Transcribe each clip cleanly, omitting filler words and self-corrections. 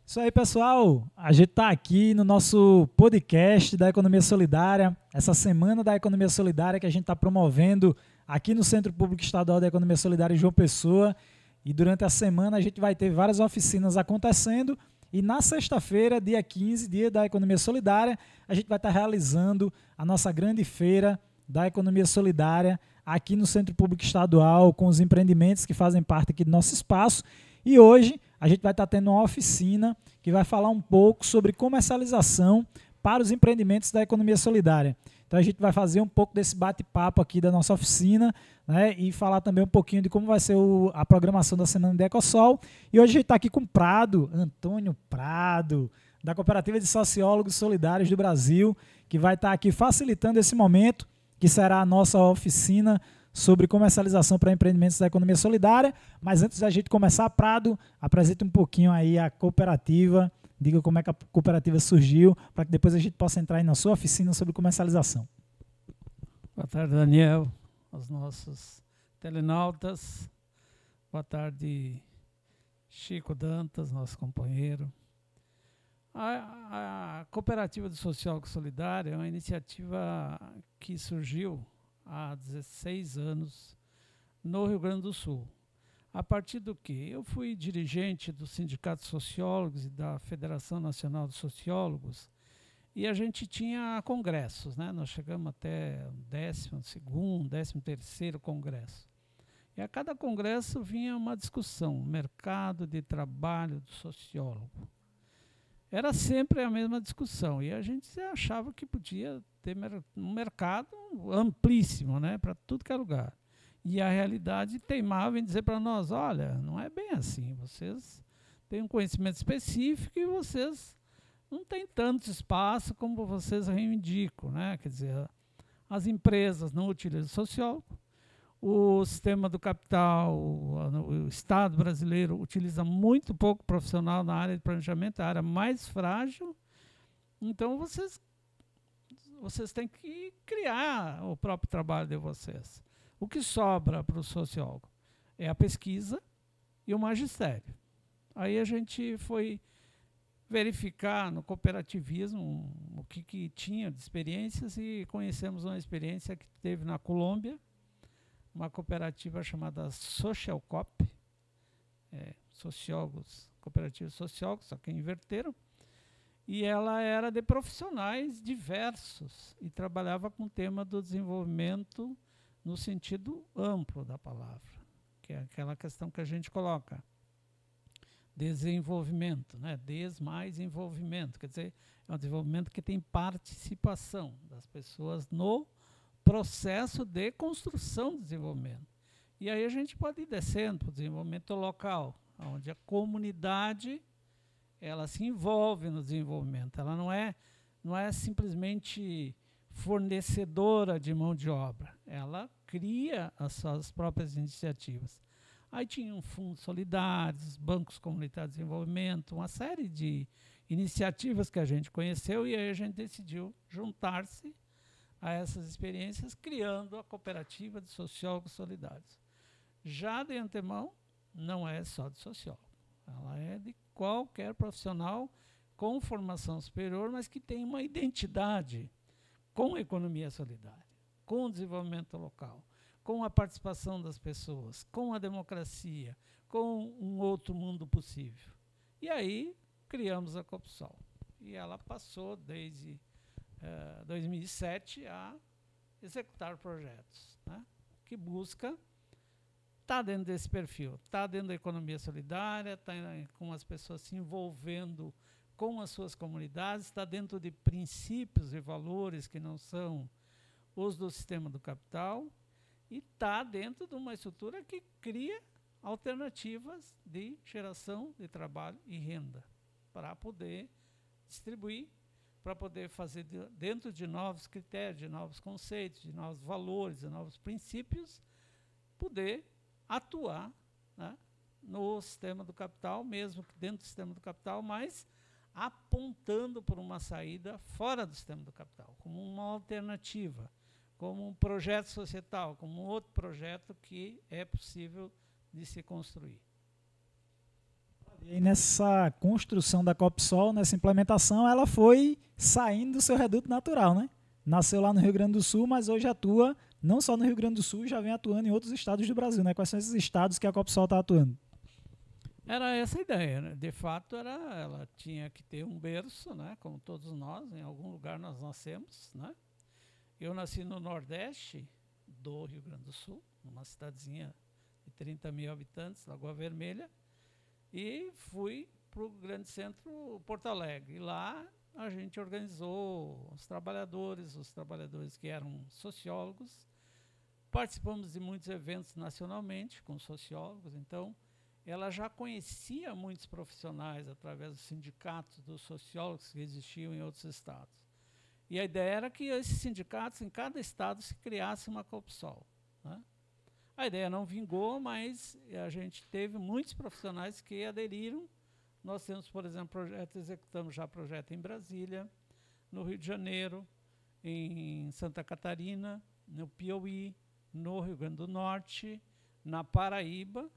Isso aí, pessoal. A gente está aqui no nosso podcast da Economia Solidária, essa semana da Economia Solidária que a gente está promovendo aqui no Centro Público Estadual da Economia Solidária em João Pessoa. E durante a semana a gente vai ter várias oficinas acontecendo. E na sexta-feira, dia 15, dia da Economia Solidária, a gente vai estar realizando a nossa grande feira da Economia Solidária aqui no Centro Público Estadual, com os empreendimentos que fazem parte aqui do nosso espaço. E hoje a gente vai estar tendo uma oficina que vai falar um pouco sobre comercialização para os empreendimentos da economia solidária. Então a gente vai fazer um pouco desse bate-papo aqui da nossa oficina, né, e falar também um pouquinho de como vai ser a programação da Semana de Ecosol. E hoje a gente está aqui com Prado, Antônio Prado, da Cooperativa de Sociólogos Solidários do Brasil, que vai estar aqui facilitando esse momento, que será a nossa oficina sobre comercialização para empreendimentos da economia solidária. Mas antes da gente começar, Prado, apresente um pouquinho aí a cooperativa, diga como é que a cooperativa surgiu, para que depois a gente possa entrar aí na sua oficina sobre comercialização. Boa tarde, Daniel, aos nossos telenautas. Boa tarde, Chico Dantas, nosso companheiro. A Cooperativa de Sociólogos Solidários é uma iniciativa que surgiu há 16 anos no Rio Grande do Sul. A partir do que? Eu fui dirigente do Sindicato de Sociólogos e da Federação Nacional de Sociólogos e a gente tinha congressos, né? Nós chegamos até o 12º, 13º congresso. E a cada congresso vinha uma discussão, mercado de trabalho do sociólogo. Era sempre a mesma discussão e a gente achava que podia ter um mercado amplíssimo, né, para tudo que é lugar. E a realidade teimava em dizer para nós, olha, não é bem assim, vocês têm um conhecimento específico e vocês não têm tanto espaço como vocês reivindicam, né? Quer dizer, as empresas não utilizam sociólogo, o sistema do capital, o Estado brasileiro utiliza muito pouco profissional na área de planejamento, a área mais frágil. Então, vocês têm que criar o próprio trabalho de vocês. O que sobra para o sociólogo é a pesquisa e o magistério. Aí a gente foi verificar no cooperativismo o que tinha de experiências e conhecemos uma experiência que teve na Colômbia, uma cooperativa chamada Socialcop, sociólogos, cooperativas sociólogos, só que inverteram, e ela era de profissionais diversos e trabalhava com o tema do desenvolvimento no sentido amplo da palavra, que é aquela questão que a gente coloca, desenvolvimento, né? Des mais envolvimento, quer dizer, é um desenvolvimento que tem participação das pessoas no processo de construção do desenvolvimento. E aí a gente pode ir descendo para o desenvolvimento local, onde a comunidade ela se envolve no desenvolvimento. Ela não é simplesmente fornecedora de mão de obra. Ela cria as suas próprias iniciativas. Aí tinham fundos solidários, bancos comunitários de desenvolvimento, uma série de iniciativas que a gente conheceu e aí a gente decidiu juntar-se a essas experiências, criando a Cooperativa de Sociólogos Solidários. Já de antemão, não é só de sociólogo. Ela é de qualquer profissional com formação superior, mas que tem uma identidade com a economia solidária, com o desenvolvimento local, com a participação das pessoas, com a democracia, com um outro mundo possível. E aí, criamos a Coopsol. E ela passou desde 2007 a executar projetos, né, que busca estar dentro desse perfil, estar dentro da economia solidária, estar com as pessoas se envolvendo com as suas comunidades, estar dentro de princípios e valores que não são os do sistema do capital e estar dentro de uma estrutura que cria alternativas de geração de trabalho e renda para poder distribuir, para poder fazer dentro de novos critérios, de novos conceitos, de novos valores, de novos princípios, poder atuar, né, no sistema do capital, mesmo que dentro do sistema do capital, mas apontando por uma saída fora do sistema do capital, como uma alternativa, como um projeto societal, como um outro projeto que é possível de se construir. E aí nessa construção da Copsol, nessa implementação, ela foi saindo do seu reduto natural, né? Nasceu lá no Rio Grande do Sul, mas hoje atua não só no Rio Grande do Sul, já vem atuando em outros estados do Brasil, né? Quais são esses estados que a Copsol está atuando? Era essa a ideia, né? De fato, ela tinha que ter um berço, né? Como todos nós, em algum lugar nós nascemos, né? Eu nasci no Nordeste do Rio Grande do Sul, numa cidadezinha de 30 mil habitantes, Lagoa Vermelha, e fui para o grande centro Porto Alegre. E lá a gente organizou os trabalhadores que eram sociólogos. Participamos de muitos eventos nacionalmente com sociólogos, então ela já conhecia muitos profissionais através dos sindicatos dos sociólogos que existiam em outros estados. E a ideia era que esses sindicatos, em cada estado, se criasse uma Copsol, né? A ideia não vingou, mas a gente teve muitos profissionais que aderiram. Nós temos, por exemplo, executamos já projeto em Brasília, no Rio de Janeiro, em Santa Catarina, no Piauí, no Rio Grande do Norte, na Paraíba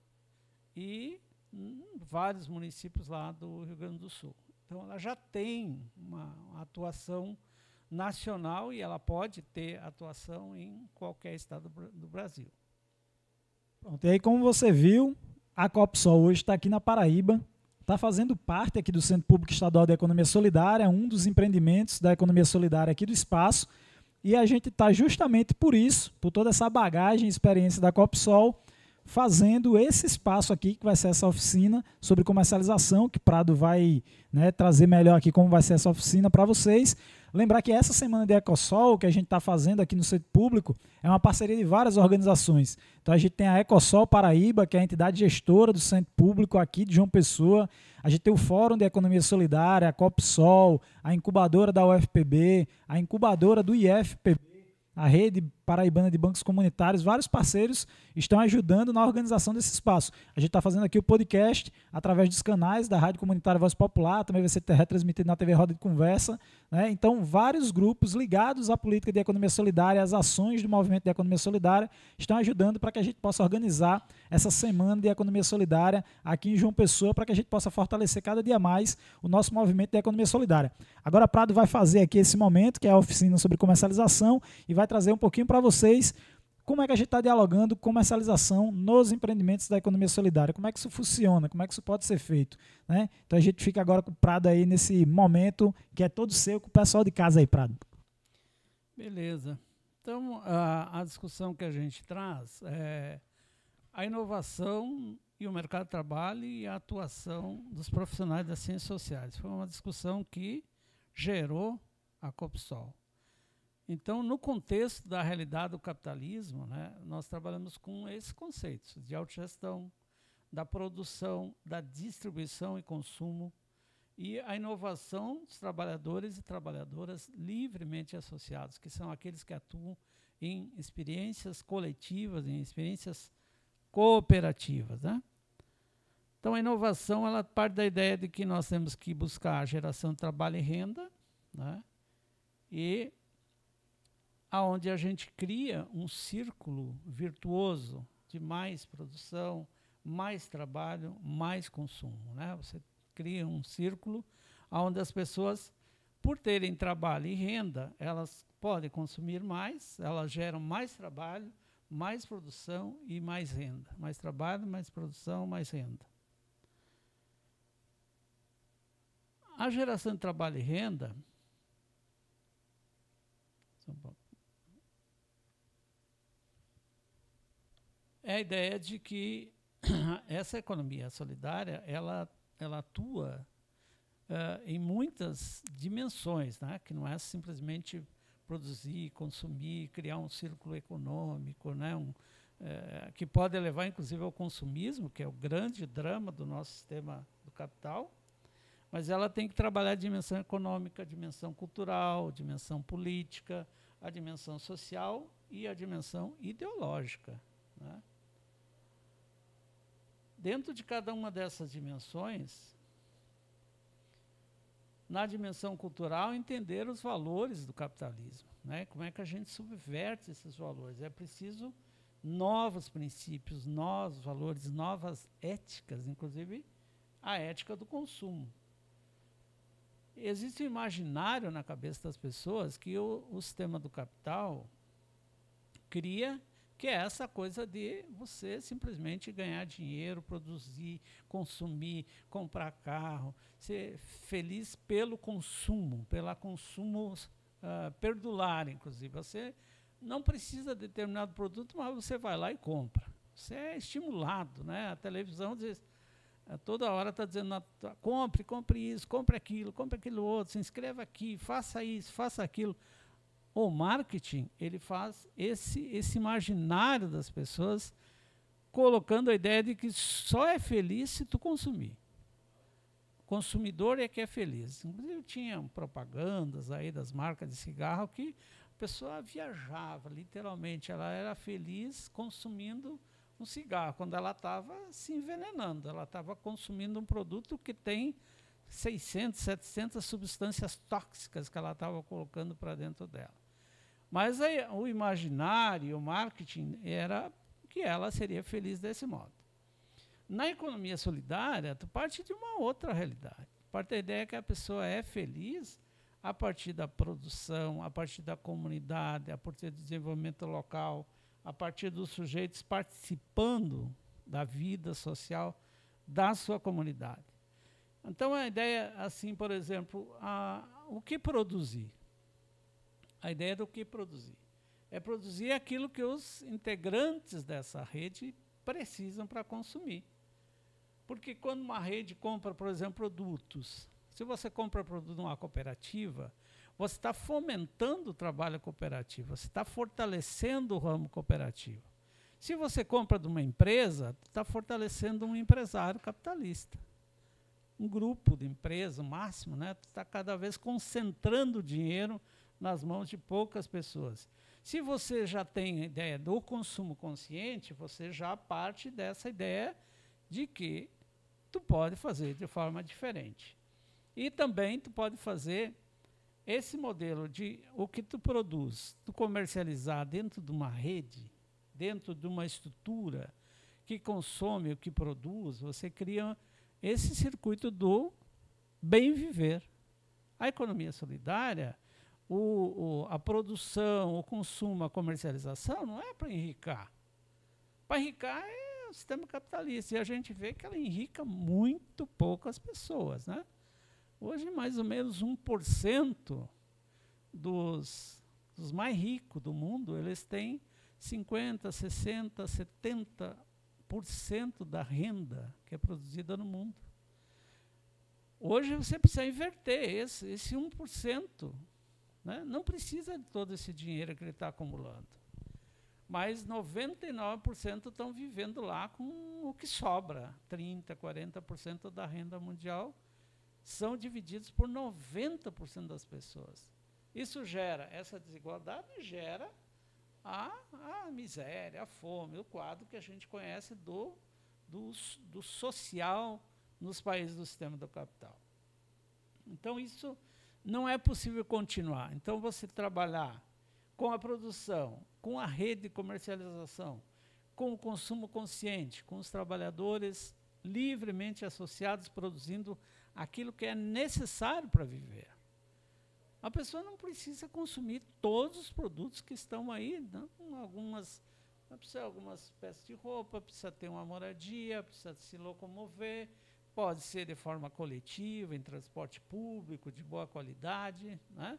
e vários municípios lá do Rio Grande do Sul. Então, ela já tem uma atuação nacional e ela pode ter atuação em qualquer estado do Brasil. Pronto, e aí, como você viu, a Copsol hoje está aqui na Paraíba, está fazendo parte aqui do Centro Público Estadual de Economia Solidária, um dos empreendimentos da economia solidária aqui do espaço, e a gente está justamente por isso, por toda essa bagagem e experiência da Copsol, fazendo esse espaço aqui, que vai ser essa oficina sobre comercialização, que Prado vai, né, trazer melhor aqui como vai ser essa oficina para vocês. Lembrar que essa semana de Ecosol, que a gente está fazendo aqui no Centro Público, é uma parceria de várias organizações. Então a gente tem a Ecosol Paraíba, que é a entidade gestora do Centro Público aqui de João Pessoa. A gente tem o Fórum de Economia Solidária, a Copsol, a incubadora da UFPB, a incubadora do IFPB, a Rede Paraibana de Bancos Comunitários. Vários parceiros estão ajudando na organização desse espaço. A gente está fazendo aqui o podcast através dos canais da Rádio Comunitária Voz Popular, também vai ser retransmitido na TV Roda de Conversa, né? Então, vários grupos ligados à política de economia solidária, às ações do movimento de economia solidária, estão ajudando para que a gente possa organizar essa semana de economia solidária aqui em João Pessoa, para que a gente possa fortalecer cada dia mais o nosso movimento de economia solidária. Agora, Prado vai fazer aqui esse momento, que é a oficina sobre comercialização, e vai trazer um pouquinho para vocês como é que a gente está dialogando comercialização nos empreendimentos da economia solidária, como é que isso funciona, como é que isso pode ser feito, né? Então a gente fica agora com o Prado aí nesse momento que é todo seu, com o pessoal de casa aí, Prado. Beleza. Então, a discussão que a gente traz é a inovação e o mercado de trabalho e a atuação dos profissionais das ciências sociais. Foi uma discussão que gerou a Copsol. Então, no contexto da realidade do capitalismo, né, nós trabalhamos com esses conceitos de autogestão, da produção, da distribuição e consumo e a inovação dos trabalhadores e trabalhadoras livremente associados, que são aqueles que atuam em experiências coletivas, em experiências cooperativas, né? Então, a inovação ela parte da ideia de que nós temos que buscar a geração de trabalho e renda, né, e aonde a gente cria um círculo virtuoso de mais produção, mais trabalho, mais consumo, né? Você cria um círculo onde as pessoas, por terem trabalho e renda, elas podem consumir mais, elas geram mais trabalho, mais produção e mais renda. Mais trabalho, mais produção, mais renda. A geração de trabalho e renda é a ideia de que essa economia solidária ela atua em muitas dimensões, né? Que não é simplesmente produzir, consumir, criar um círculo econômico, né? Que pode levar inclusive ao consumismo, que é o grande drama do nosso sistema do capital, mas ela tem que trabalhar a dimensão econômica, a dimensão cultural, a dimensão política, a dimensão social e a dimensão ideológica, né? Dentro de cada uma dessas dimensões, na dimensão cultural, entender os valores do capitalismo, né? Como é que a gente subverte esses valores? É preciso novos princípios, novos valores, novas éticas, inclusive a ética do consumo. Existe um imaginário na cabeça das pessoas que o sistema do capital cria, que é essa coisa de você simplesmente ganhar dinheiro, produzir, consumir, comprar carro, ser feliz pelo consumo, pelo consumo perdular, inclusive. Você não precisa de determinado produto, mas você vai lá e compra. Você é estimulado, né? A televisão diz, toda hora está dizendo, compre isso, compre aquilo outro, se inscreva aqui, faça isso, faça aquilo. O marketing, ele faz esse imaginário das pessoas, colocando a ideia de que só é feliz se tu consumir. O consumidor é que é feliz. Inclusive, tinham propagandas aí das marcas de cigarro que a pessoa viajava, literalmente. Ela era feliz consumindo um cigarro, quando ela estava se envenenando. Ela estava consumindo um produto que tem 600, 700 substâncias tóxicas que ela estava colocando para dentro dela. Mas aí, o imaginário, o marketing, era que ela seria feliz desse modo. Na economia solidária, tu parte de uma outra realidade. Parte da ideia que a pessoa é feliz a partir da produção, a partir da comunidade, a partir do desenvolvimento local, a partir dos sujeitos participando da vida social da sua comunidade. Então, a ideia, assim, por exemplo, o que produzir? A ideia do que produzir. É produzir aquilo que os integrantes dessa rede precisam para consumir. Porque quando uma rede compra, por exemplo, produtos, se você compra produto numa cooperativa, você está fomentando o trabalho cooperativo, você está fortalecendo o ramo cooperativo. Se você compra de uma empresa, está fortalecendo um empresário capitalista. Um grupo de empresa, o máximo, né? Está cada vez concentrando dinheiro nas mãos de poucas pessoas. Se você já tem a ideia do consumo consciente, você já parte dessa ideia de que tu pode fazer de forma diferente. E também tu pode fazer esse modelo de o que tu produz, tu comercializar dentro de uma rede, dentro de uma estrutura que consome o que produz, você cria esse circuito do bem viver. A economia solidária, a produção, o consumo, a comercialização não é para enricar. Para enricar é o sistema capitalista. E a gente vê que ela enrica muito poucas pessoas, né? Hoje, mais ou menos 1% dos mais ricos do mundo, eles têm 50%, 60%, 70% da renda que é produzida no mundo. Hoje você precisa inverter esse 1%. Né? Não precisa de todo esse dinheiro que ele está acumulando. Mas 99% estão vivendo lá com o que sobra. 30%, 40% da renda mundial são divididos por 90% das pessoas. Isso gera, essa desigualdade gera a miséria, a fome, o quadro que a gente conhece do social nos países do sistema do capital. Então, isso não é possível continuar. Então, você trabalhar com a produção, com a rede de comercialização, com o consumo consciente, com os trabalhadores livremente associados, produzindo aquilo que é necessário para viver. A pessoa não precisa consumir todos os produtos que estão aí, não? Precisa de algumas peças de roupa, precisa ter uma moradia, precisa se locomover, pode ser de forma coletiva, em transporte público, de boa qualidade, né?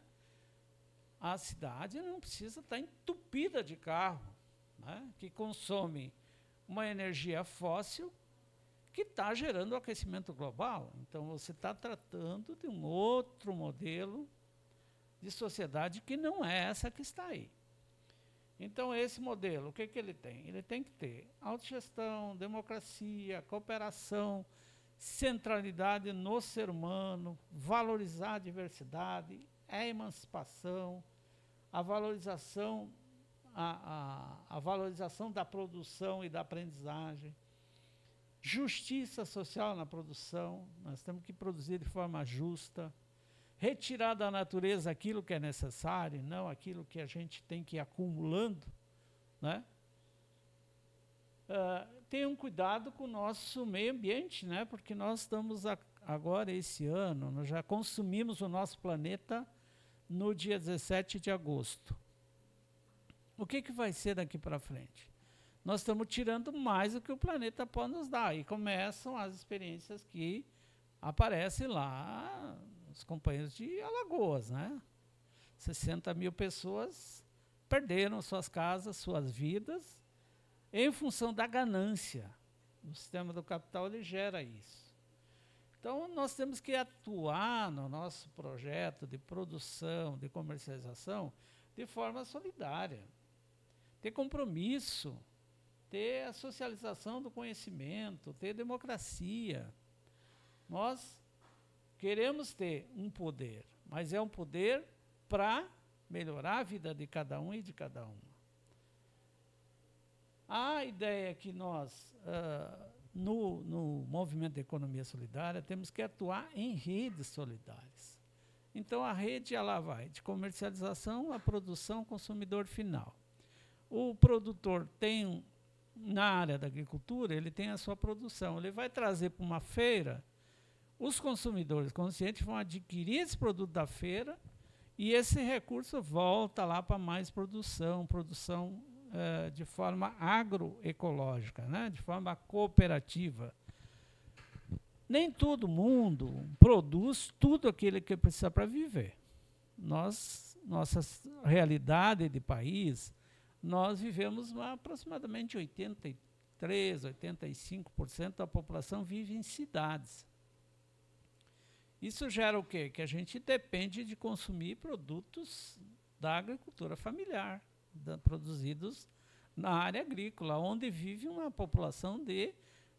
A cidade não precisa estar entupida de carro, né? Que consome uma energia fóssil que está gerando o aquecimento global. Então, você está tratando de um outro modelo de sociedade que não é essa que está aí. Então, esse modelo, o que ele tem? Ele tem que ter autogestão, democracia, cooperação, centralidade no ser humano, valorizar a diversidade, a emancipação, a valorização da produção e da aprendizagem, justiça social na produção, nós temos que produzir de forma justa, retirar da natureza aquilo que é necessário, não aquilo que a gente tem que ir acumulando, né? tenham cuidado com o nosso meio ambiente, né? Porque nós estamos agora, esse ano, nós já consumimos o nosso planeta no dia 17 de agosto. O que vai ser daqui para frente? Nós estamos tirando mais do que o planeta pode nos dar. E começam as experiências que aparecem lá, os companheiros de Alagoas, né? 60 mil pessoas perderam suas casas, suas vidas, em função da ganância. O sistema do capital ele gera isso. Então, nós temos que atuar no nosso projeto de produção, de comercialização, de forma solidária. Ter compromisso, ter a socialização do conhecimento, ter democracia. Nós queremos ter um poder, mas é um poder para melhorar a vida de cada um e de cada uma. A ideia é que nós, no movimento de economia solidária, temos que atuar em redes solidárias. Então, a rede ela vai de comercialização à produção consumidor final. O produtor tem, na área da agricultura, ele tem a sua produção. Ele vai trazer para uma feira, os consumidores conscientes vão adquirir esse produto da feira e esse recurso volta lá para mais produção de forma agroecológica, né? De forma cooperativa. Nem todo mundo produz tudo aquilo que precisa para viver. Nossa realidade de país, nós vivemos aproximadamente 83%, 85% da população vive em cidades. Isso gera o quê? Que a gente depende de consumir produtos da agricultura familiar, produzidos na área agrícola, onde vive uma população de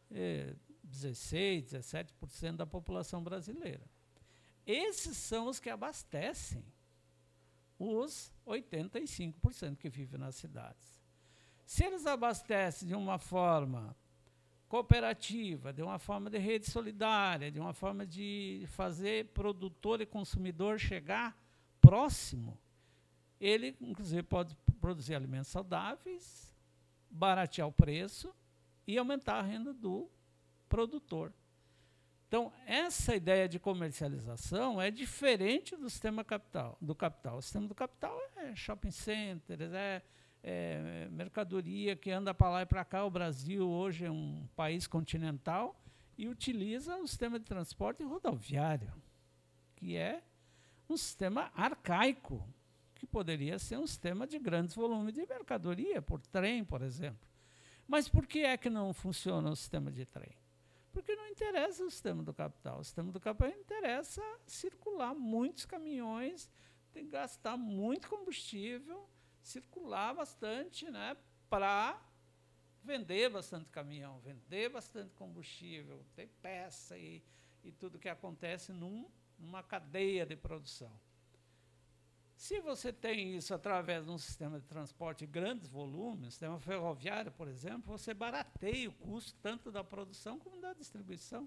16%, 17% da população brasileira. Esses são os que abastecem os 85% que vivem nas cidades. Se eles abastecem de uma forma cooperativa, de uma forma de rede solidária, de uma forma de fazer produtor e consumidor chegar próximo, ele, inclusive, pode produzir alimentos saudáveis, baratear o preço e aumentar a renda do produtor. Então, essa ideia de comercialização é diferente do sistema do capital. O sistema do capital é shopping centers, é mercadoria que anda para lá e para cá. O Brasil hoje é um país continental e utiliza o sistema de transporte rodoviário, que é um sistema arcaico, que poderia ser um sistema de grandes volumes de mercadoria, por trem, por exemplo. Mas por que é que não funciona o sistema de trem? Porque não interessa o sistema do capital. O sistema do capital interessa circular muitos caminhões, tem que gastar muito combustível, circular bastante, né, para vender bastante caminhão, vender bastante combustível, ter peça e tudo que acontece numa cadeia de produção. Se você tem isso através de um sistema de transporte de grandes volumes, sistema ferroviário, por exemplo, você barateia o custo tanto da produção como da distribuição.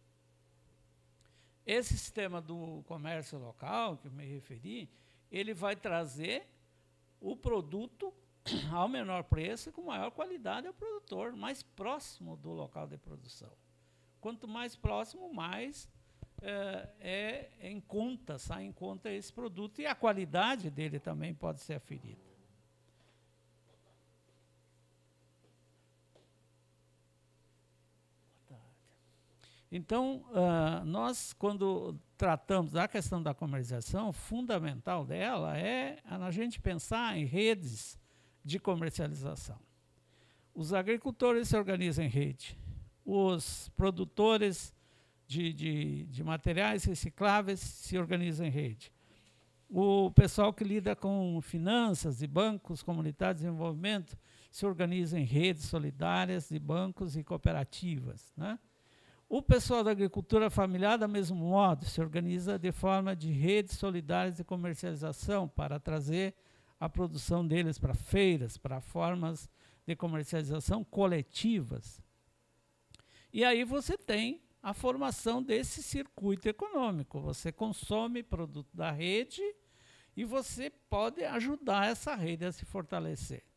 Esse sistema do comércio local, que eu me referi, ele vai trazer o produto ao menor preço e com maior qualidade ao produtor, mais próximo do local de produção. Quanto mais próximo, mais sai em conta esse produto e a qualidade dele também pode ser aferida. Então, nós, quando tratamos da questão da comercialização, fundamental dela é a gente pensar em redes de comercialização. Os agricultores se organizam em rede, os produtores de materiais recicláveis se organizam em rede, o pessoal que lida com finanças e bancos comunitários de desenvolvimento se organiza em redes solidárias de bancos e cooperativas, né? O pessoal da agricultura familiar, do mesmo modo, se organiza de forma de redes solidárias de comercialização para trazer a produção deles para feiras, para formas de comercialização coletivas. E aí você tem a formação desse circuito econômico. Você consome produto da rede e você pode ajudar essa rede a se fortalecer.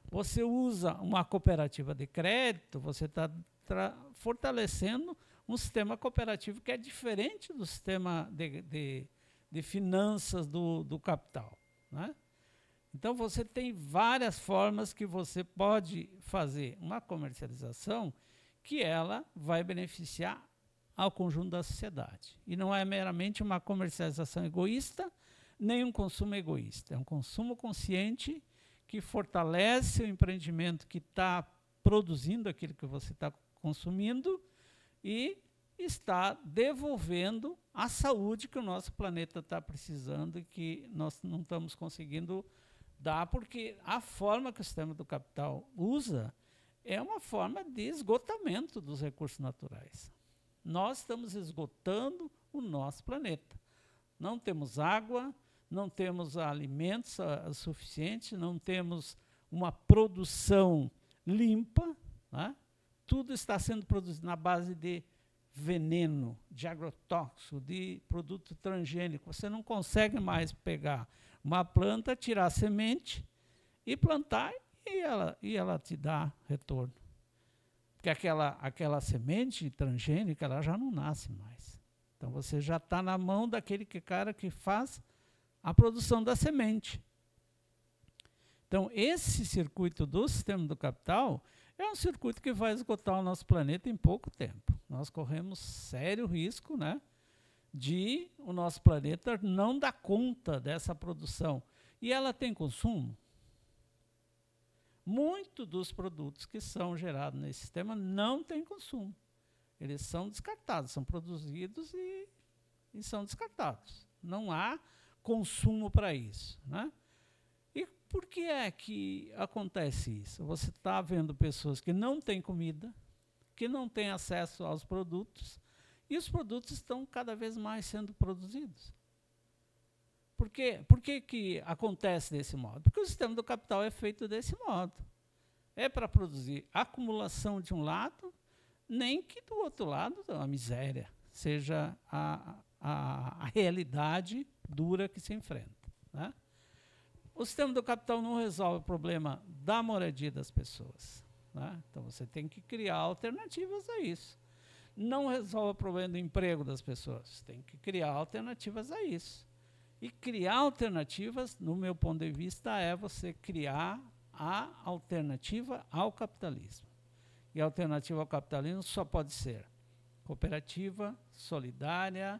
você usa uma cooperativa de crédito, você está fortalecendo um sistema cooperativo que é diferente do sistema de finanças do capital, né? Então, você tem várias formas que você pode fazer uma comercialização que ela vai beneficiar ao conjunto da sociedade. E não é meramente uma comercialização egoísta, nem um consumo egoísta. É um consumo consciente que fortalece o empreendimento que está produzindo aquilo que você está consumindo e está devolvendo a saúde que o nosso planeta está precisando e que nós não estamos conseguindo dar, porque a forma que o sistema do capital usa é uma forma de esgotamento dos recursos naturais. Nós estamos esgotando o nosso planeta. Não temos água, não temos alimentos suficientes, não temos uma produção limpa, né? Tudo está sendo produzido na base de veneno, de agrotóxico, de produto transgênico. Você não consegue mais pegar uma planta, tirar a semente e plantar e ela te dá retorno. Porque aquela semente transgênica ela já não nasce mais. Então você já está na mão daquele cara que faz a produção da semente. Então esse circuito do sistema do capital é um circuito que vai esgotar o nosso planeta em pouco tempo. Nós corremos sério risco, né, de o nosso planeta não dar conta dessa produção. E ela tem consumo? Muitos dos produtos que são gerados nesse sistema não têm consumo. Eles são descartados, são produzidos e são descartados. Não há consumo para isso, né? E por que é que acontece isso? Você está vendo pessoas que não têm comida, que não têm acesso aos produtos, e os produtos estão cada vez mais sendo produzidos. Por quê? Por que acontece desse modo? Porque o sistema do capital é feito desse modo. É para produzir acumulação de um lado, nem que do outro lado a miséria seja a realidade dura que se enfrenta, né? O sistema do capital não resolve o problema da moradia das pessoas, né? Então você tem que criar alternativas a isso. Não resolve o problema do emprego das pessoas, tem que criar alternativas a isso. E criar alternativas, no meu ponto de vista, é você criar a alternativa ao capitalismo. E a alternativa ao capitalismo só pode ser cooperativa, solidária,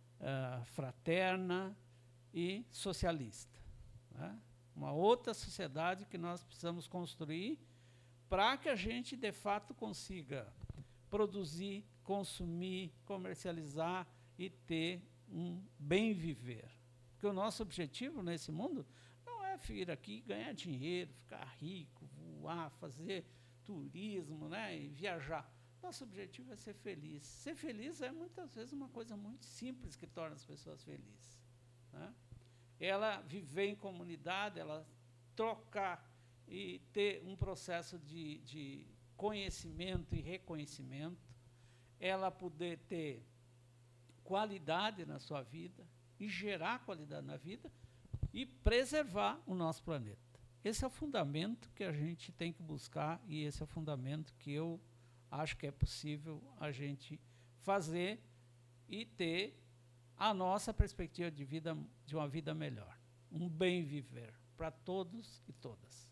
fraterna e socialista, né? Uma outra sociedade que nós precisamos construir para que a gente, de fato, consiga produzir, consumir, comercializar e ter um bem viver. Porque o nosso objetivo nesse mundo não é vir aqui ganhar dinheiro, ficar rico, voar, fazer turismo, né, e viajar. Nosso objetivo é ser feliz. Ser feliz é, muitas vezes, uma coisa muito simples que torna as pessoas felizes, né? Ela viver em comunidade, ela trocar e ter um processo de conhecimento e reconhecimento, ela poder ter qualidade na sua vida e gerar qualidade na vida e preservar o nosso planeta. Esse é o fundamento que a gente tem que buscar e esse é o fundamento que eu acho que é possível a gente fazer e ter a nossa perspectiva de vida, de uma vida melhor, um bem viver para todos e todas.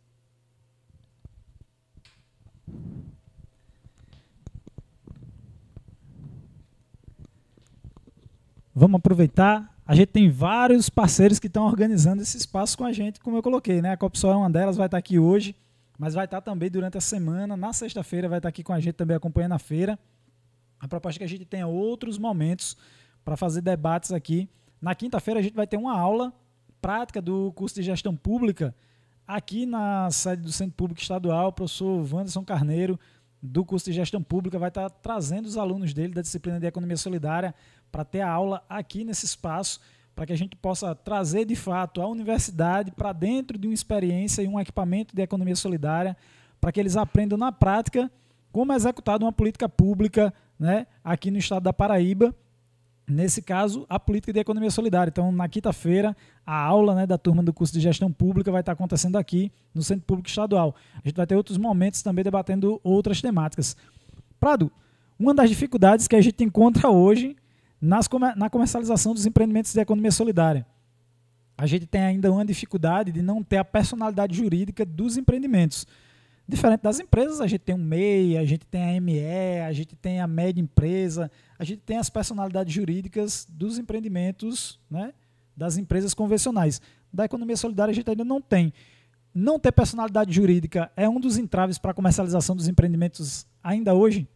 Vamos aproveitar. A gente tem vários parceiros que estão organizando esse espaço com a gente, como eu coloquei, né? A Copsol é uma delas, vai estar aqui hoje, mas vai estar também durante a semana. Na sexta-feira vai estar aqui com a gente também acompanhando a feira. A proposta é que a gente tenha outros momentos para fazer debates aqui. Na quinta-feira a gente vai ter uma aula prática do curso de gestão pública aqui na sede do Centro Público Estadual. O professor Wanderson Carneiro, do curso de gestão pública, vai estar trazendo os alunos dele da disciplina de economia solidária para ter a aula aqui nesse espaço, para que a gente possa trazer de fato a universidade para dentro de uma experiência e um equipamento de economia solidária, para que eles aprendam na prática como é executada uma política pública, né, aqui no estado da Paraíba, nesse caso, a política de economia solidária. Então, na quinta-feira, a aula, né, da turma do curso de gestão pública vai estar acontecendo aqui no Centro Público Estadual. A gente vai ter outros momentos também debatendo outras temáticas. Prado, uma das dificuldades que a gente encontra hoje na comercialização dos empreendimentos de economia solidária. A gente tem ainda uma dificuldade de não ter a personalidade jurídica dos empreendimentos. Diferente das empresas, a gente tem um MEI, a gente tem a ME, a gente tem a média empresa, a gente tem as personalidades jurídicas dos empreendimentos, né, das empresas convencionais. Da economia solidária a gente ainda não tem. Não ter personalidade jurídica é um dos entraves para a comercialização dos empreendimentos ainda hoje?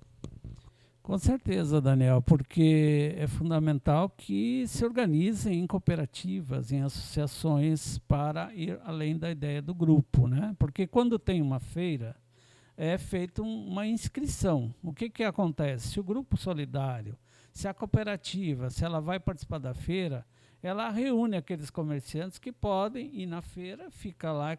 Com certeza, Daniel, porque é fundamental que se organizem em cooperativas, em associações para ir além da ideia do grupo, né? Porque quando tem uma feira, é feita uma inscrição. O que acontece? Se o grupo solidário, se a cooperativa, se ela vai participar da feira, ela reúne aqueles comerciantes que podem ir na feira, fica lá e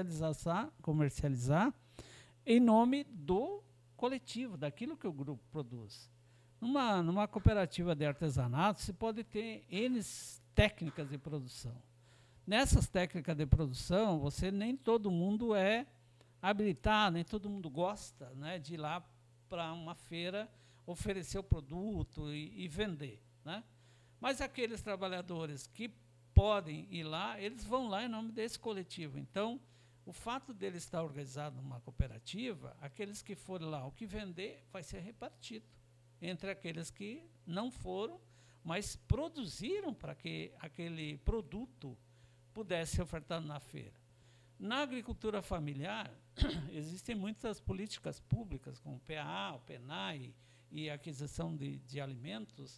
comercializar em nome do coletivo, daquilo que o grupo produz. Numa cooperativa de artesanato, se pode ter N técnicas de produção. Nessas técnicas de produção, nem todo mundo é habilitado, nem todo mundo gosta, né, de ir lá para uma feira oferecer o produto e vender, né? Mas aqueles trabalhadores que podem ir lá, eles vão lá em nome desse coletivo. Então, o fato dele estar organizado numa cooperativa, aqueles que forem lá, o que vender vai ser repartido entre aqueles que não foram, mas produziram para que aquele produto pudesse ser ofertado na feira. Na agricultura familiar, existem muitas políticas públicas, como o PAA, o PENAI e a aquisição de alimentos,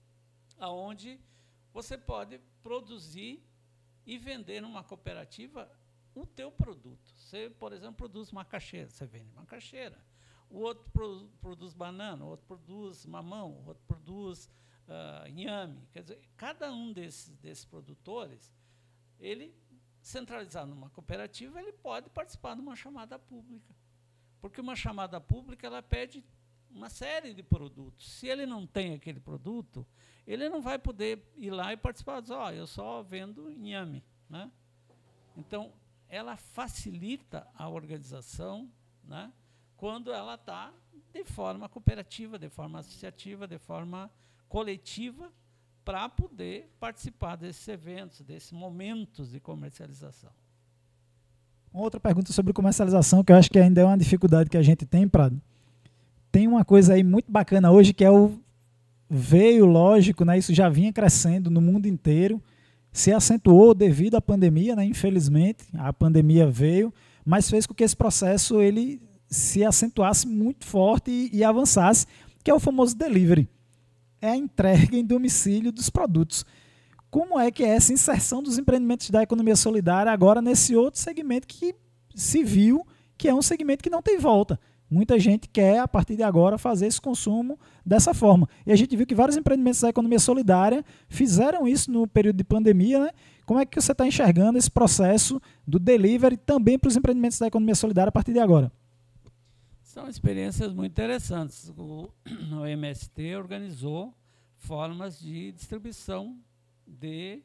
onde você pode produzir e vender numa cooperativa o teu produto. Você, por exemplo, produz macaxeira, você vende macaxeira. O outro produz banana, o outro produz mamão, o outro produz inhame. Quer dizer, cada um desses produtores, ele, centralizado numa cooperativa, ele pode participar de uma chamada pública. Porque uma chamada pública, ela pede uma série de produtos. Se ele não tem aquele produto, ele não vai poder ir lá e participar. Dizer, eu só vendo inhame, né? Então, ela facilita a organização, né, quando ela está de forma cooperativa, de forma associativa, de forma coletiva, para poder participar desses eventos, desses momentos de comercialização. Uma outra pergunta sobre comercialização, que eu acho que ainda é uma dificuldade que a gente tem, Prado. Tem uma coisa aí muito bacana hoje, que é veio, lógico, né, isso já vinha crescendo no mundo inteiro, se acentuou devido à pandemia, né? Infelizmente, a pandemia veio, mas fez com que esse processo ele se acentuasse muito forte e avançasse, que é o famoso delivery. É a entrega em domicílio dos produtos. Como é que é essa inserção dos empreendimentos da economia solidária agora nesse outro segmento que se viu que é um segmento que não tem volta? Muita gente quer, a partir de agora, fazer esse consumo dessa forma. E a gente viu que vários empreendimentos da economia solidária fizeram isso no período de pandemia, né? Como é que você está enxergando esse processo do delivery também para os empreendimentos da economia solidária a partir de agora? São experiências muito interessantes. O MST organizou formas de distribuição de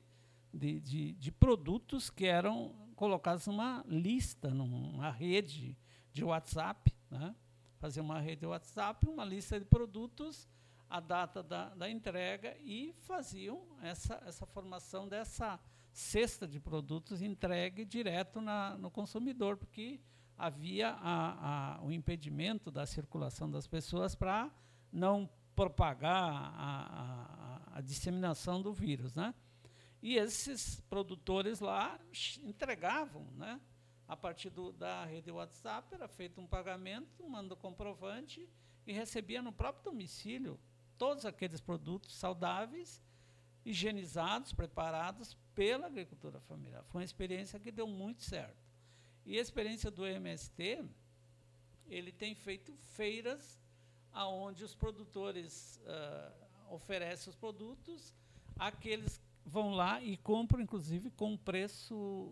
produtos que eram colocados numa lista, numa rede de WhatsApp, né? Fazer uma rede de WhatsApp, uma lista de produtos, a data da entrega, e faziam essa formação dessa cesta de produtos entregue direto no consumidor, porque havia o impedimento da circulação das pessoas para não propagar a disseminação do vírus, né? E esses produtores lá entregavam, né? A partir da rede WhatsApp, era feito um pagamento, manda o comprovante e recebia no próprio domicílio todos aqueles produtos saudáveis, higienizados, preparados pela agricultura familiar. Foi uma experiência que deu muito certo. E a experiência do MST, ele tem feito feiras onde os produtores oferecem os produtos, aqueles vão lá e compram, inclusive, com preço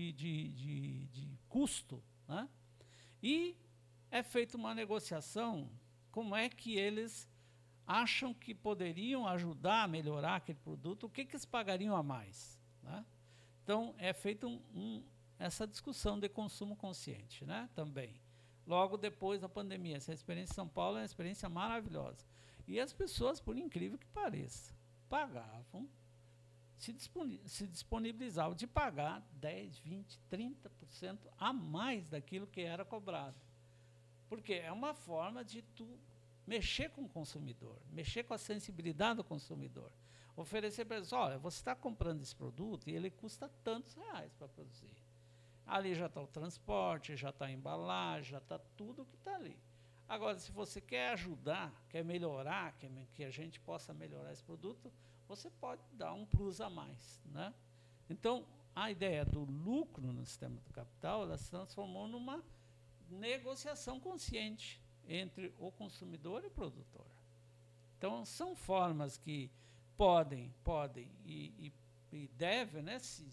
de custo, né? E é feita uma negociação, como é que eles acham que poderiam ajudar a melhorar aquele produto, o que eles pagariam a mais, né? Então, é feita essa discussão de consumo consciente, né, também. Logo depois da pandemia, essa experiência em São Paulo é uma experiência maravilhosa. E as pessoas, por incrível que pareça, pagavam, se disponibilizavam de pagar 10, 20, 30% a mais daquilo que era cobrado. Porque é uma forma de tu mexer com o consumidor, mexer com a sensibilidade do consumidor. Oferecer para eles, olha, você está comprando esse produto e ele custa tantos reais para produzir. Ali já está o transporte, já está a embalagem, já está tudo que está ali. Agora, se você quer ajudar, quer melhorar, que a gente possa melhorar esse produto, você pode dar um plus a mais, né? Então, a ideia do lucro no sistema do capital, ela se transformou numa negociação consciente entre o consumidor e o produtor. Então, são formas que podem e devem, né, se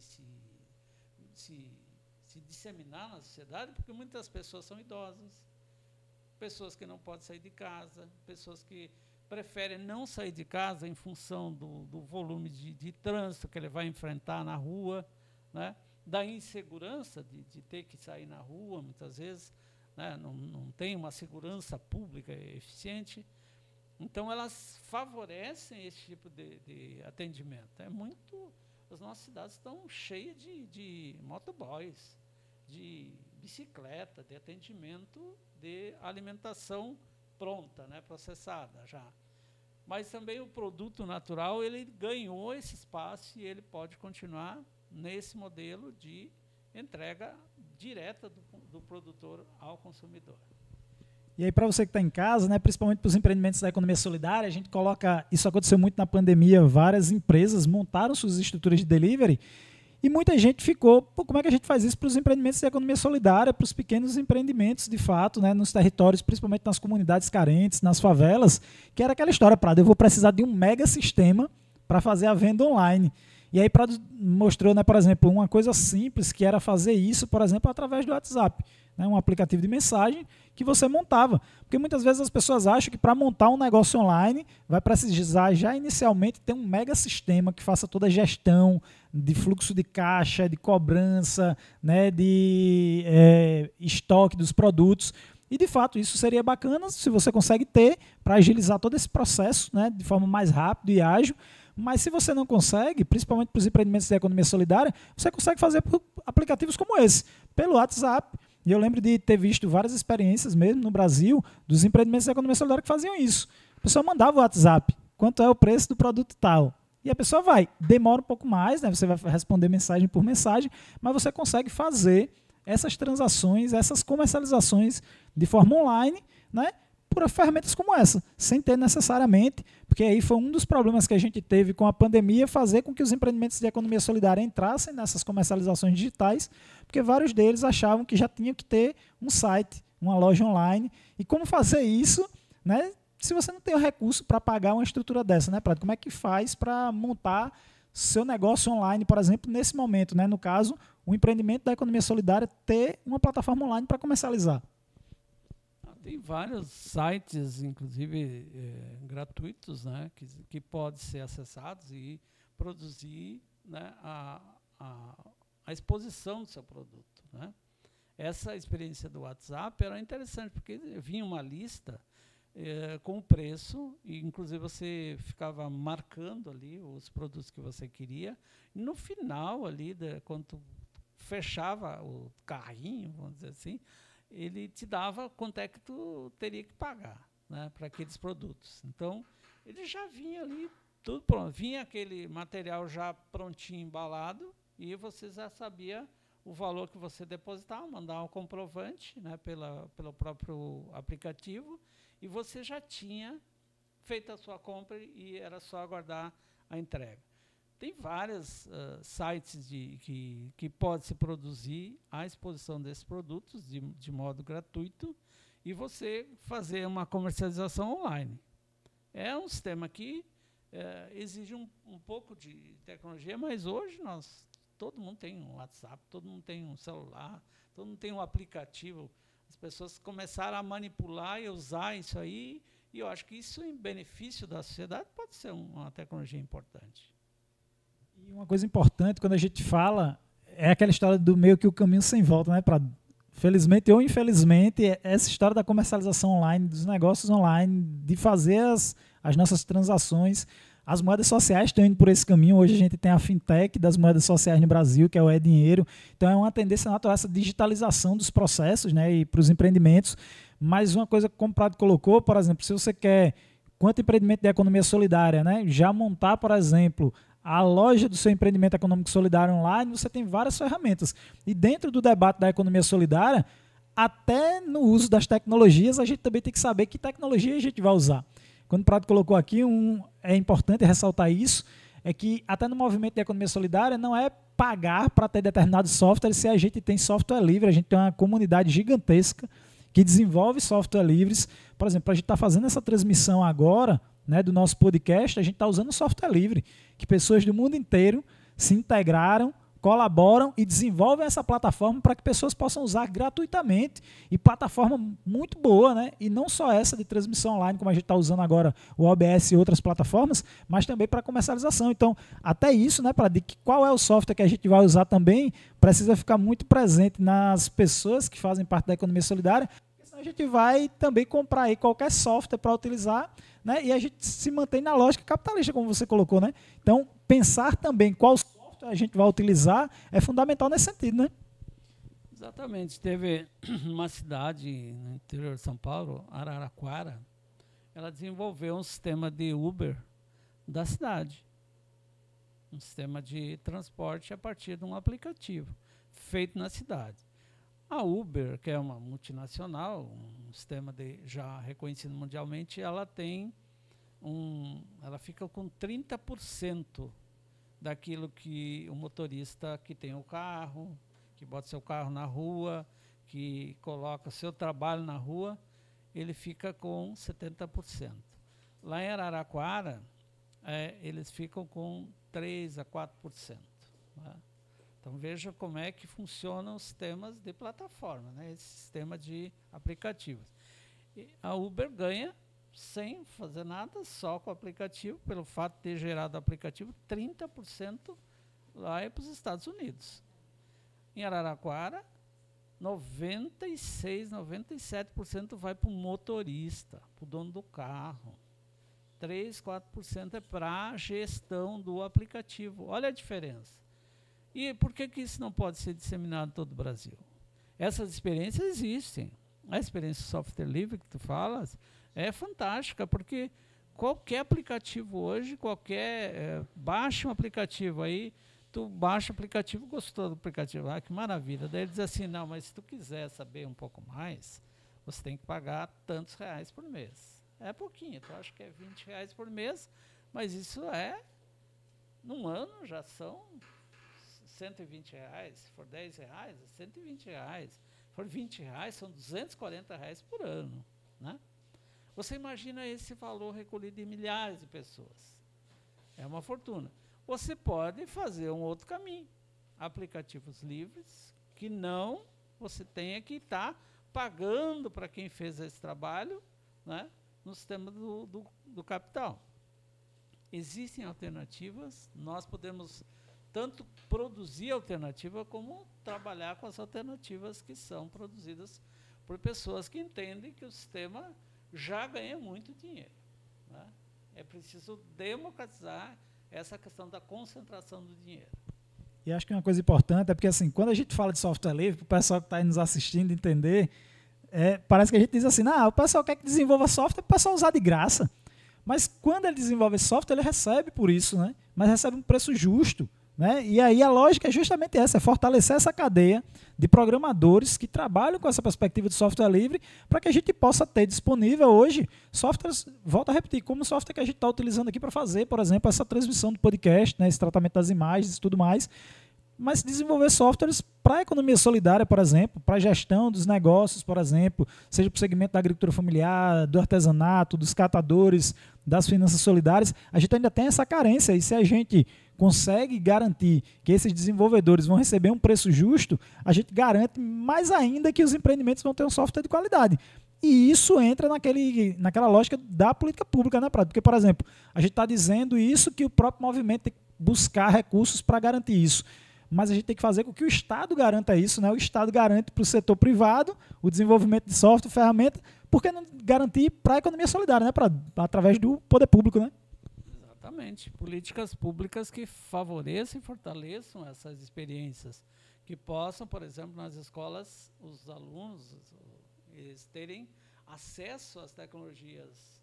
disseminar na sociedade, porque muitas pessoas são idosas, pessoas que não podem sair de casa, pessoas que preferem não sair de casa em função do volume de trânsito que ele vai enfrentar na rua, né, da insegurança de ter que sair na rua, muitas vezes, né, não tem uma segurança pública eficiente. Então, elas favorecem esse tipo de atendimento. As nossas cidades estão cheias de motoboys, de bicicleta, de atendimento de alimentação pronta, né, processada já. Mas também o produto natural, ele ganhou esse espaço e ele pode continuar nesse modelo de entrega direta do produtor ao consumidor. E aí, para você que está em casa, né, principalmente para os empreendimentos da economia solidária, a gente coloca, isso aconteceu muito na pandemia, várias empresas montaram suas estruturas de delivery e muita gente ficou, como é que a gente faz isso para os empreendimentos da economia solidária, para os pequenos empreendimentos, de fato, né, nos territórios, principalmente nas comunidades carentes, nas favelas, que era aquela história, Prado, eu vou precisar de um mega sistema para fazer a venda online. E aí Prado mostrou, né, por exemplo, uma coisa simples, que era fazer isso, por exemplo, através do WhatsApp, né, um aplicativo de mensagem que você montava. Porque muitas vezes as pessoas acham que para montar um negócio online vai precisar já inicialmente ter um mega sistema que faça toda a gestão de fluxo de caixa, de cobrança, né, de estoque dos produtos. E, de fato, isso seria bacana se você consegue ter para agilizar todo esse processo, né, de forma mais rápida e ágil. Mas se você não consegue, principalmente para os empreendimentos da economia solidária, você consegue fazer por aplicativos como esse, pelo WhatsApp. E eu lembro de ter visto várias experiências mesmo no Brasil dos empreendimentos da economia solidária que faziam isso. A pessoa mandava o WhatsApp, quanto é o preço do produto tal. E a pessoa vai, demora um pouco mais, né? Você vai responder mensagem por mensagem, mas você consegue fazer essas transações, essas comercializações de forma online, né? Por ferramentas como essa, sem ter necessariamente, porque aí foi um dos problemas que a gente teve com a pandemia, fazer com que os empreendimentos de economia solidária entrassem nessas comercializações digitais, porque vários deles achavam que já tinham que ter um site, uma loja online, e como fazer isso, né, se você não tem o recurso para pagar uma estrutura dessa, né, Prado? Como é que faz para montar seu negócio online, por exemplo, nesse momento, né, no caso, o empreendimento da economia solidária ter uma plataforma online para comercializar? Tem vários sites, inclusive gratuitos, né, que podem ser acessados e produzir, né, a exposição do seu produto, né. Essa experiência do WhatsApp era interessante, porque vinha uma lista com o preço, e inclusive você ficava marcando ali os produtos que você queria, e no final ali, quando tu fechava o carrinho, vamos dizer assim, ele te dava quanto é que tu teria que pagar, né, para aqueles produtos. Então, ele já vinha ali, tudo pronto. Vinha aquele material já prontinho, embalado, e você já sabia o valor que você depositava, mandava um comprovante, né, pelo próprio aplicativo, e você já tinha feito a sua compra e era só aguardar a entrega. Tem vários sites que pode se produzir a exposição desses produtos de modo gratuito e você fazer uma comercialização online. É um sistema que exige um pouco de tecnologia, mas hoje todo mundo tem um WhatsApp, todo mundo tem um celular, todo mundo tem um aplicativo. As pessoas começaram a manipular e usar isso aí E eu acho que isso, em benefício da sociedade, pode ser uma tecnologia importante. E uma coisa importante, quando a gente fala, é aquela história do meio que o caminho sem volta, né? Felizmente ou infelizmente, essa história da comercialização online, dos negócios online, de fazer as nossas transações. As moedas sociais estão indo por esse caminho. Hoje a gente tem a fintech das moedas sociais no Brasil, que é o e-dinheiro. Então é uma tendência natural essa digitalização dos processos, né, e para os empreendimentos. Mas uma coisa que o Comprado colocou, por exemplo, se você quer, quanto empreendimento de economia solidária, né, já montar, por exemplo, a loja do seu empreendimento econômico solidário online, você tem várias ferramentas. E dentro do debate da economia solidária, até no uso das tecnologias, a gente também tem que saber que tecnologia a gente vai usar. Quando o Prado colocou aqui, é importante ressaltar isso, é que até no movimento de economia solidária não é pagar para ter determinados softwares se a gente tem software livre, a gente tem uma comunidade gigantesca que desenvolve software livres. Por exemplo, a gente está fazendo essa transmissão agora, né, do nosso podcast, a gente está usando software livre, que pessoas do mundo inteiro se integraram, colaboram e desenvolvem essa plataforma para que pessoas possam usar gratuitamente, e plataforma muito boa, né? E não só essa de transmissão online, como a gente está usando agora o OBS e outras plataformas, mas também para comercialização. Então, até isso, né, para de qual é o software que a gente vai usar também, precisa ficar muito presente nas pessoas que fazem parte da economia solidária, porque senão a gente vai também comprar aí qualquer software para utilizar, né? E a gente se mantém na lógica capitalista, como você colocou, né? Então, pensar também qual a gente vai utilizar é fundamental nesse sentido, né? Exatamente. Teve uma cidade no interior de São Paulo, Araraquara, ela desenvolveu um sistema de Uber da cidade. Um sistema de transporte a partir de um aplicativo feito na cidade. A Uber, que é uma multinacional, um sistema já reconhecido mundialmente, ela fica com 30% daquilo que o motorista que tem o carro, que bota seu carro na rua, que coloca seu trabalho na rua, ele fica com 70%. Lá em Araraquara, eles ficam com 3% a 4%. Né? Então veja como é que funcionam os sistemas de plataforma, né? Esse sistema de aplicativos. E a Uber ganha sem fazer nada, só com o aplicativo, pelo fato de ter gerado o aplicativo, 30% lá é para os Estados Unidos. Em Araraquara, 96%, 97% vai para o motorista, para o dono do carro. 3%, 4% é para a gestão do aplicativo. Olha a diferença. E por que isso não pode ser disseminado em todo o Brasil? Essas experiências existem. A experiência software livre que tu falas é fantástica, porque qualquer aplicativo hoje, baixa um aplicativo aí, tu baixa o aplicativo, gostou do aplicativo, que maravilha. Daí ele diz assim, não, mas se tu quiser saber um pouco mais, você tem que pagar tantos reais por mês. É pouquinho, tu acha que é R$20 por mês, mas isso num ano já são R$120, se for R$10, é R$120, se for R$20, são R$240 por ano, né? Você imagina esse valor recolhido em milhares de pessoas. É uma fortuna. Você pode fazer um outro caminho. Aplicativos livres, que não você tenha que estar pagando para quem fez esse trabalho, né, no sistema do capital. Existem alternativas, nós podemos tanto produzir alternativa como trabalhar com as alternativas que são produzidas por pessoas que entendem que o sistema já ganha muito dinheiro. Né? É preciso democratizar essa questão da concentração do dinheiro. E acho que uma coisa importante é porque, assim, quando a gente fala de software livre, para o pessoal que está aí nos assistindo entender, parece que a gente diz assim, o pessoal quer que desenvolva software para o pessoal usar de graça. Mas quando ele desenvolve software, ele recebe por isso, né? Mas recebe um preço justo. Né? E aí a lógica é justamente essa, é fortalecer essa cadeia de programadores que trabalham com essa perspectiva de software livre para que a gente possa ter disponível hoje softwares, volto a repetir, como o software que a gente está utilizando aqui para fazer, por exemplo, essa transmissão do podcast, né, esse tratamento das imagens e tudo mais, mas desenvolver softwares para a economia solidária, por exemplo, para a gestão dos negócios, por exemplo, seja para o segmento da agricultura familiar, do artesanato, dos catadores, das finanças solidárias, a gente ainda tem essa carência, e se a gente consegue garantir que esses desenvolvedores vão receber um preço justo, a gente garante mais ainda que os empreendimentos vão ter um software de qualidade. E isso entra naquela lógica da política pública, né, Prado? Porque, por exemplo, a gente está dizendo isso, que o próprio movimento tem que buscar recursos para garantir isso. Mas a gente tem que fazer com que o Estado garanta isso, né? O Estado garante para o setor privado o desenvolvimento de software, ferramenta, por que não garantir para a economia solidária, né? Através do poder público, né? Exatamente. Políticas públicas que favoreçam e fortaleçam essas experiências, que possam, por exemplo, nas escolas, os alunos eles terem acesso às tecnologias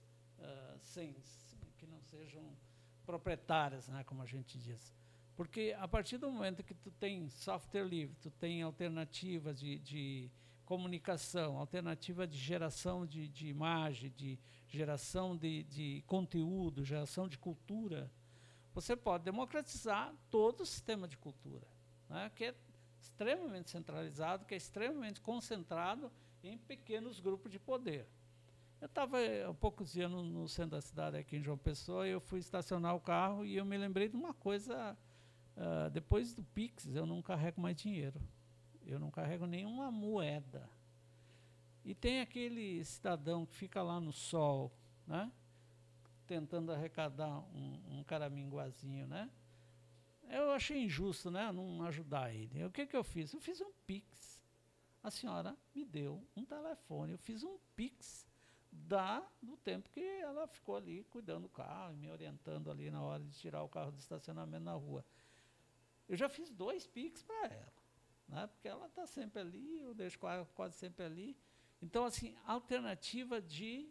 que não sejam proprietárias, né, como a gente diz. Porque a partir do momento que tu tem software livre, tu tem alternativas de comunicação, alternativa de geração de imagem, de geração de conteúdo, geração de cultura, você pode democratizar todo o sistema de cultura, né, que é extremamente centralizado, que é extremamente concentrado em pequenos grupos de poder. Eu estava há poucos dias no centro da cidade, aqui em João Pessoa, e eu fui estacionar o carro e eu me lembrei de uma coisa, depois do Pix, eu não carrego mais dinheiro. Eu não carrego nenhuma moeda. E tem aquele cidadão que fica lá no sol, né, tentando arrecadar um caraminguazinho, né? Eu achei injusto, né, não ajudar ele. O que eu fiz? Eu fiz um Pix. A senhora me deu um telefone, eu fiz um Pix do tempo que ela ficou ali cuidando do carro, me orientando ali na hora de tirar o carro do estacionamento na rua. Eu já fiz 2 Pix para ela, né, porque ela está sempre ali, eu deixo quase sempre ali. Então, assim, alternativa de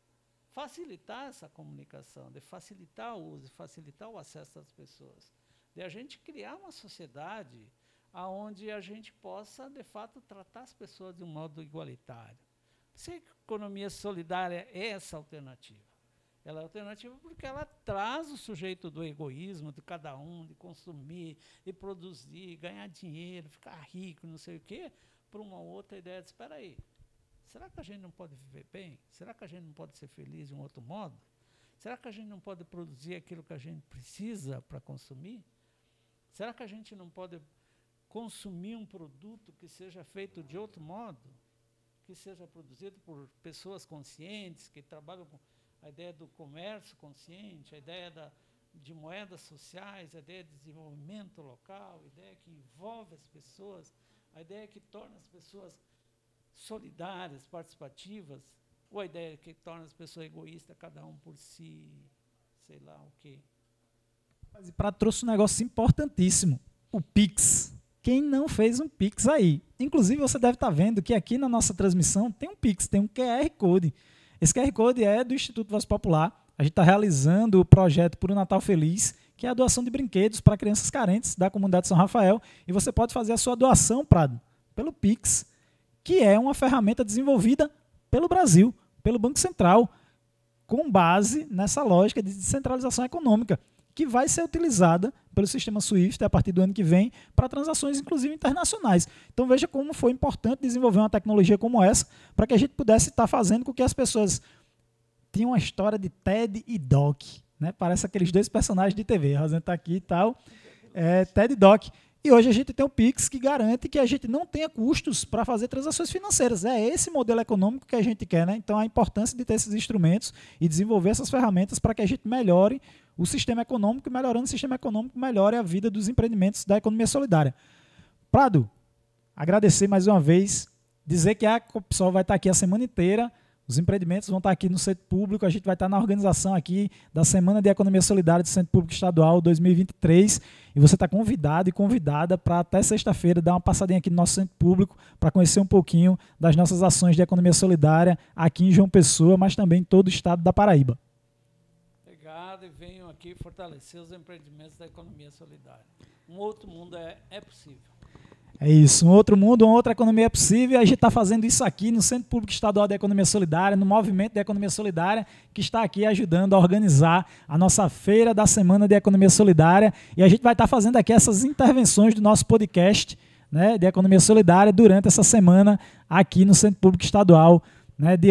facilitar essa comunicação, de facilitar o uso, de facilitar o acesso das pessoas, de a gente criar uma sociedade onde a gente possa, de fato, tratar as pessoas de um modo igualitário. Sei que a economia solidária é essa alternativa. Ela é alternativa porque ela traz o sujeito do egoísmo de cada um, de consumir, de produzir, ganhar dinheiro, ficar rico, não sei o quê, para uma outra ideia de, espera aí, será que a gente não pode viver bem? Será que a gente não pode ser feliz de um outro modo? Será que a gente não pode produzir aquilo que a gente precisa para consumir? Será que a gente não pode consumir um produto que seja feito de outro modo, que seja produzido por pessoas conscientes, que trabalham com a ideia do comércio consciente, a ideia de moedas sociais, a ideia de desenvolvimento local, a ideia que envolve as pessoas, a ideia que torna as pessoas solidárias, participativas, ou a ideia que torna as pessoas egoístas, cada um por si, sei lá o quê. Mas e Prato trouxe um negócio importantíssimo, o Pix. Quem não fez um Pix aí? Inclusive, você deve estar vendo que aqui na nossa transmissão tem um Pix, tem um QR Code. Esse QR Code é do Instituto Voz Popular. A gente está realizando o projeto Por um Natal Feliz, que é a doação de brinquedos para crianças carentes da comunidade São Rafael. E você pode fazer a sua doação, Prado, pelo Pix, que é uma ferramenta desenvolvida pelo Brasil, pelo Banco Central, com base nessa lógica de descentralização econômica, que vai ser utilizada pelo sistema SWIFT a partir do ano que vem para transações, inclusive, internacionais. Então, veja como foi importante desenvolver uma tecnologia como essa para que a gente pudesse estar fazendo com que as pessoas tinham uma história de Ted e Doc, né? Parece aqueles 2 personagens de TV. A Rosana está aqui e tal. Ted e Doc. E hoje a gente tem o Pix que garante que a gente não tenha custos para fazer transações financeiras. É esse modelo econômico que a gente quer, né? Então, a importância de ter esses instrumentos e desenvolver essas ferramentas para que a gente melhore o sistema econômico e, melhorando o sistema econômico, melhore a vida dos empreendimentos da economia solidária. Prado, agradecer mais uma vez, dizer que a Copsol vai estar aqui a semana inteira, os empreendimentos vão estar aqui no Centro Público, a gente vai estar na organização aqui da Semana de Economia Solidária do Centro Público Estadual 2023, e você está convidado e convidada para até sexta-feira dar uma passadinha aqui no nosso Centro Público para conhecer um pouquinho das nossas ações de economia solidária aqui em João Pessoa, mas também em todo o estado da Paraíba. Obrigado, e venham aqui fortalecer os empreendimentos da economia solidária. Um outro mundo é possível. É isso, um outro mundo, uma outra economia é possível, e a gente está fazendo isso aqui no Centro Público Estadual da Economia Solidária, no Movimento da Economia Solidária, que está aqui ajudando a organizar a nossa feira da Semana de Economia Solidária, e a gente vai estar fazendo aqui essas intervenções do nosso podcast, né, de Economia Solidária durante essa semana aqui no Centro Público Estadual, né,